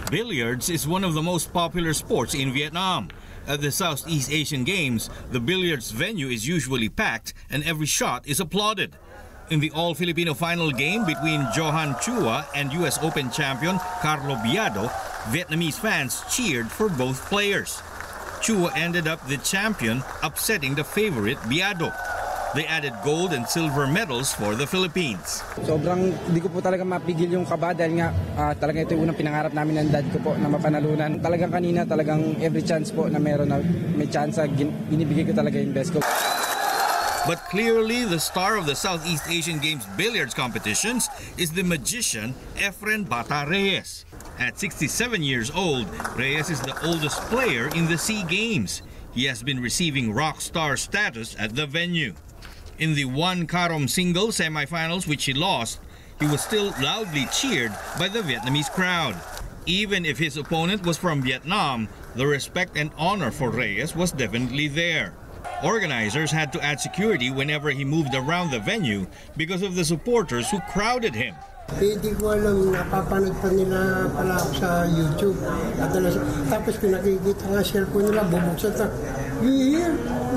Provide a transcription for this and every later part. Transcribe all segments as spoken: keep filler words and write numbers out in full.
Billiards is one of the most popular sports in Vietnam. At the Southeast Asian Games, the billiards venue is usually packed and every shot is applauded. In the all-Filipino final game between Johan Chua and U S Open champion Carlo Biado, Vietnamese fans cheered for both players. Chua ended up the champion, upsetting the favorite Biado. They added gold and silver medals for the Philippines. Sobrang hindi ko po talaga mapigil yung kaba dahil nga uh, talaga ito yung unang pinangarap namin ng dad ko po na mapanalunan. Talagang kanina talagang every chance po na meron na may chance, binibigay ko talaga yung best ko. But clearly the star of the Southeast Asian Games billiards competitions is the magician Efren Bata Reyes. At sixty-seven years old, Reyes is the oldest player in the SEA Games. He has been receiving rock star status at the venue. In the one Carom single semifinals which he lost, he was still loudly cheered by the Vietnamese crowd. Even if his opponent was from Vietnam, the respect and honor for Reyes was definitely there. Organizers had to add security whenever he moved around the venue because of the supporters who crowded him. Hindi ko alam, napapanood pa nila pala ako sa YouTube. Tapos pinakikita nga cellphone nila, bubuksan na. Here!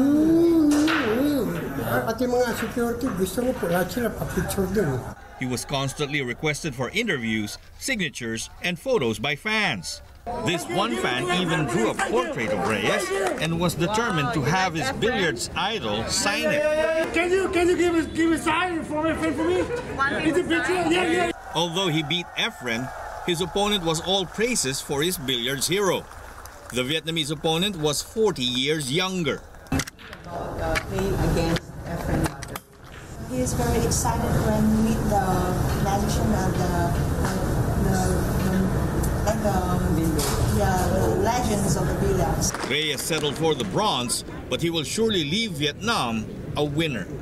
At yung mga security, gusto mo po lahat sila pa-picture din. He was constantly requested for interviews, signatures, and photos by fans. This one fan even drew a portrait of Reyes and was determined to have his billiards idol sign it. Can you can you give us give a sign for me for me? Is the picture? Yeah, yeah. Although he beat Efren, his opponent was all praises for his billiards hero. The Vietnamese opponent was forty years younger. Uh, playing against Efren Bata. He is very excited when we meet the magician of the the, the like the, yeah, the legends of the billiards. Reyes settled for the bronze, but he will surely leave Vietnam a winner.